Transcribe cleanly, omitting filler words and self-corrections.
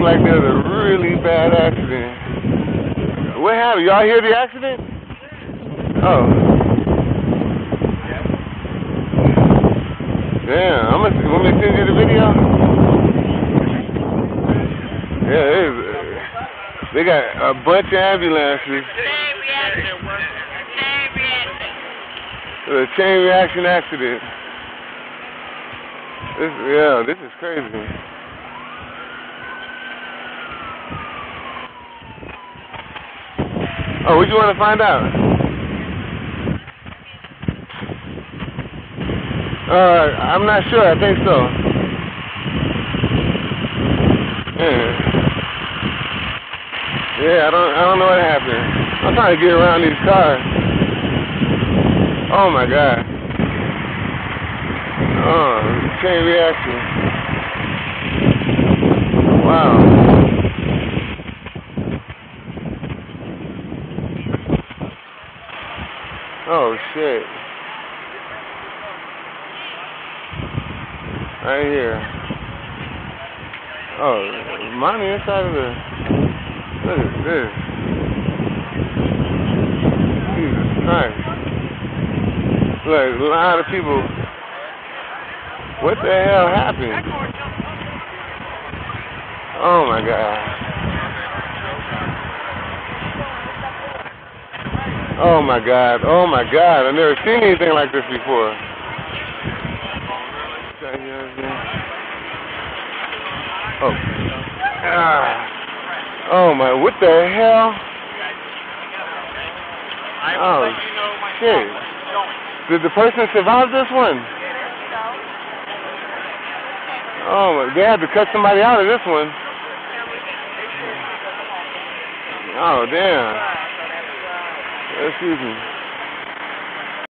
like there was a really bad accident. What happened? Y'all hear the accident? Oh. Damn, want me to send you the video? Yeah, they got a bunch of ambulances. It was a chain reaction accident. This is crazy. Oh, what you want to find out? I'm not sure. I think so. Yeah, I don't know what happened. I'm trying to get around these cars. Oh my God. Oh, chain reaction. Wow. Oh shit. Right here. Oh, mommy inside of the. Look at this. Jesus Christ. Look, a lot of people. What the hell happened? Oh my God. Oh my God. Oh my God. I've never seen anything like this before. Oh. Oh my, what the hell? Oh shit. Did the person survive this one? Oh my, they had to cut somebody out of this one. Oh damn. Excuse me.